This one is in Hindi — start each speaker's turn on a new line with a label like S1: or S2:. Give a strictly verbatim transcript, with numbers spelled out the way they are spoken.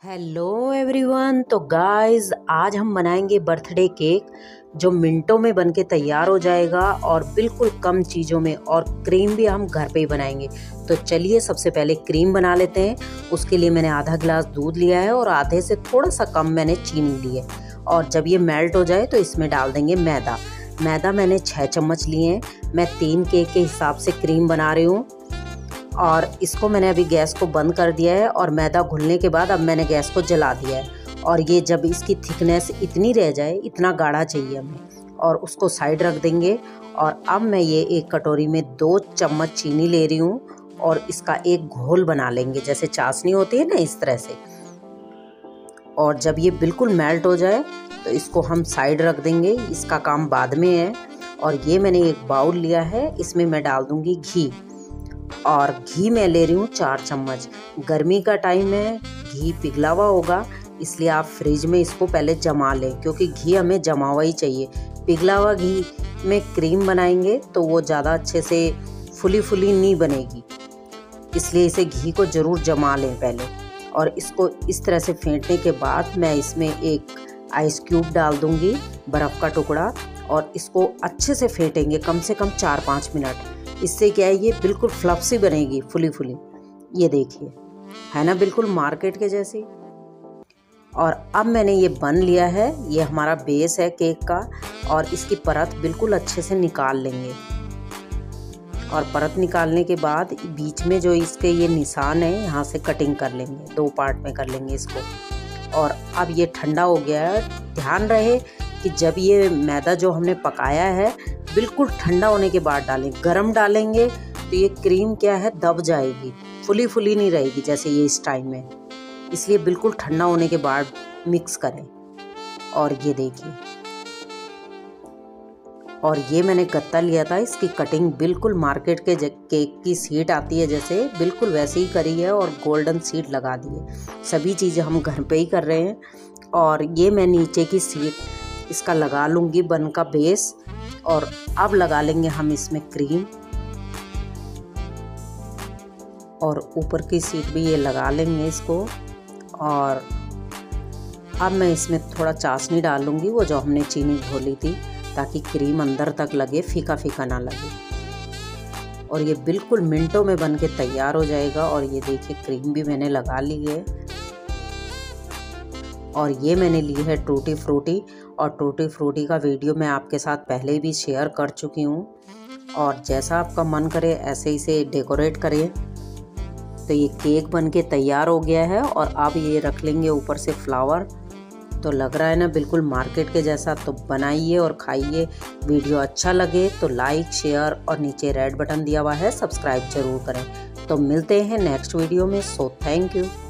S1: Hello everyone. तो गाइस आज हम बनाएंगे बर्थडे केक जो मिनटों में बनके तैयार हो जाएगा और बिल्कुल कम चीज़ों में, और क्रीम भी हम घर पे ही बनाएंगे। तो चलिए सबसे पहले क्रीम बना लेते हैं। उसके लिए मैंने आधा गिलास दूध लिया है और आधे से थोड़ा सा कम मैंने चीनी ली है। और जब ये मेल्ट हो जाए तो इसमें डाल देंगे मैदा। मैदा मैंने छः चम्मच लिए हैं। मैं तीन केक के हिसाब से क्रीम बना रही हूँ। और इसको मैंने अभी गैस को बंद कर दिया है और मैदा घुलने के बाद अब मैंने गैस को जला दिया है। और ये जब इसकी थिकनेस इतनी रह जाए, इतना गाढ़ा चाहिए हमें, और उसको साइड रख देंगे। और अब मैं ये एक कटोरी में दो चम्मच चीनी ले रही हूँ और इसका एक घोल बना लेंगे, जैसे चाशनी होती है ना, इस तरह से। और जब ये बिल्कुल मेल्ट हो जाए तो इसको हम साइड रख देंगे, इसका काम बाद में है। और ये मैंने एक बाउल लिया है, इसमें मैं डाल दूँगी घी। और घी मैं ले रही हूँ चार चम्मच। गर्मी का टाइम है, घी पिघला हुआ होगा, इसलिए आप फ्रिज में इसको पहले जमा लें, क्योंकि घी हमें जमा हुआ ही चाहिए। पिघला हुआ घी में क्रीम बनाएंगे तो वो ज़्यादा अच्छे से फुली फुली नहीं बनेगी, इसलिए इसे घी को ज़रूर जमा लें पहले। और इसको इस तरह से फेंटने के बाद मैं इसमें एक आइस क्यूब डाल दूँगी, बर्फ़ का टुकड़ा, और इसको अच्छे से फेंटेंगे कम से कम चार पाँच मिनट। इससे क्या है, ये बिल्कुल फ्लफी बनेगी, फुली फुली। ये देखिए, है ना बिल्कुल मार्केट के जैसी। और अब मैंने ये बन लिया है, ये हमारा बेस है केक का। और इसकी परत बिल्कुल अच्छे से निकाल लेंगे। और परत निकालने के बाद बीच में जो इसके ये निशान है, यहाँ से कटिंग कर लेंगे, दो पार्ट में कर लेंगे इसको। और अब ये ठंडा हो गया है। ध्यान रहे कि जब ये मैदा जो हमने पकाया है बिल्कुल ठंडा होने के बाद डालें। गरम डालेंगे तो ये क्रीम क्या है, दब जाएगी, फुली फुली नहीं रहेगी जैसे ये इस टाइम में। इसलिए बिल्कुल ठंडा होने के बाद मिक्स करें। और ये देखिए, और ये मैंने गत्ता लिया था, इसकी कटिंग बिल्कुल मार्केट के केक की सीट आती है जैसे, बिल्कुल वैसे ही करी है। और गोल्डन सीट लगा दी है। सभी चीज़ें हम घर पे ही कर रहे हैं। और ये मैं नीचे की सीट इसका लगा लूँगी, बन का बेस। और अब लगा लेंगे हम इसमें क्रीम, और ऊपर की सीट भी ये लगा लेंगे इसको। और अब मैं इसमें थोड़ा चाशनी डाल लूँगी, वो जो हमने चीनी घोली थी, ताकि क्रीम अंदर तक लगे, फीका फीका ना लगे। और ये बिल्कुल मिनटों में बन के तैयार हो जाएगा। और ये देखिए, क्रीम भी मैंने लगा ली है। और ये मैंने ली है टूटी फ्रूटी, और टूटी फ्रूटी का वीडियो मैं आपके साथ पहले भी शेयर कर चुकी हूँ। और जैसा आपका मन करे ऐसे इसे डेकोरेट करें। तो ये केक बनके तैयार हो गया है। और अब ये रख लेंगे ऊपर से फ्लावर। तो लग रहा है ना बिल्कुल मार्केट के जैसा। तो बनाइए और खाइए। वीडियो अच्छा लगे तो लाइक, शेयर, और नीचे रेड बटन दिया हुआ है, सब्सक्राइब जरूर करें। तो मिलते हैं नेक्स्ट वीडियो में। So thank you.